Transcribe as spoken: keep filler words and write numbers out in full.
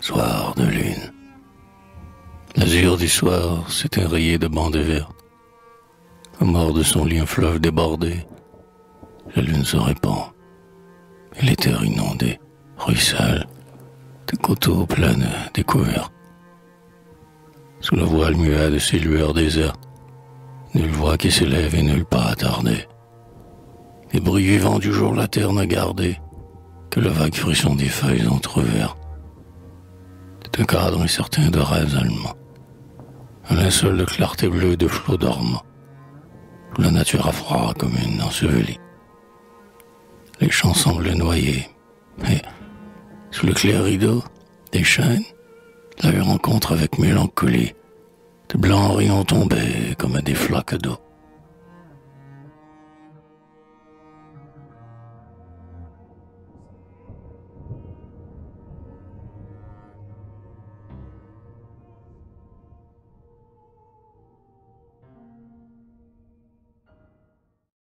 soir de lune. L'azur du soir s'était rayé de bandes vertes. Au bord de son lit, un fleuve débordé. La lune se répand. Et les terres inondées ruissellent des coteaux planes découverts. Sous le voile muet de ces lueurs désertes, nulle voix qui s'élève et nulle pas attardée. Les bruits vivants du jour la terre n'a gardé que le vague frisson des feuilles entrevertes. C'est un cadre incertain de rêves allemands, un linceul de clarté bleue de flots dormants, où la nature a froid comme une ensevelie. Les champs semblaient noyés, et sous le clair rideau des chênes, la rencontre avec mélancolie, de blancs rayons tombaient comme des flaques d'eau.